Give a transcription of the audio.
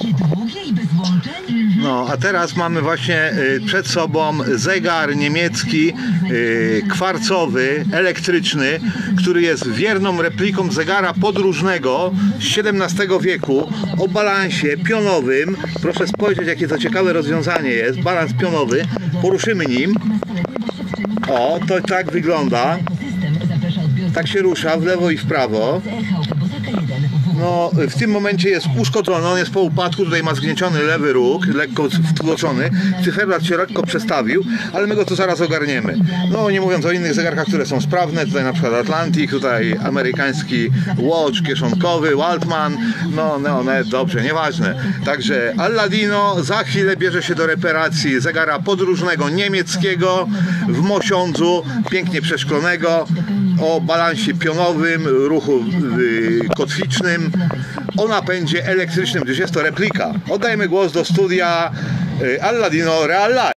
No, a teraz mamy właśnie przed sobą zegar niemiecki, kwarcowy, elektryczny, który jest wierną repliką zegara podróżnego z XVII wieku o balansie pionowym. Proszę spojrzeć, jakie to ciekawe rozwiązanie jest. Balans pionowy. Poruszymy nim. O, to tak wygląda. Tak się rusza w lewo i w prawo. No, w tym momencie jest uszkodzony, on jest po upadku, tutaj ma zgnieciony lewy róg, lekko wtłoczony, cyferblat się lekko przestawił, ale my go tu zaraz ogarniemy. No, nie mówiąc o innych zegarkach, które są sprawne, tutaj na przykład Atlantic, tutaj amerykański Watch kieszonkowy, Waltman, no, dobrze, nieważne. Także Alladino za chwilę bierze się do reparacji zegara podróżnego niemieckiego w mosiądzu, pięknie przeszklonego, o balansie pionowym, ruchu kotwicznym, o napędzie elektrycznym, gdyż jest to replika. Oddajmy głos do studia Alladino Real Life.